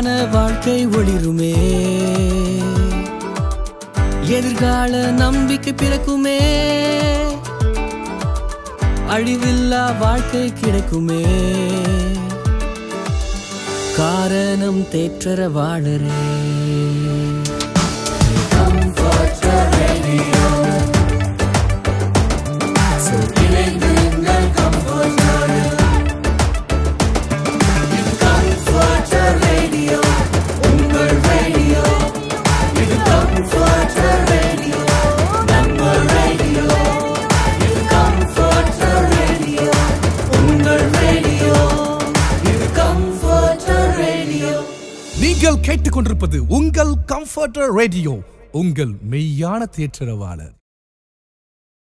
இருளான வாழ்க்கை ஒளிருமே, எதிர்கால நம்பிக்கை பிறக்குமே, அழிவில்லா வாழ்க்கை கிடைக்குமே. காரணம் தேற்றற வாழரே. நீங்கள் கேட்டுக்கொண்டிருப்பது உங்கள் கம்ஃபர்டர் ரேடியோ, உங்கள் மெய்யான தேற்றரவாளர்.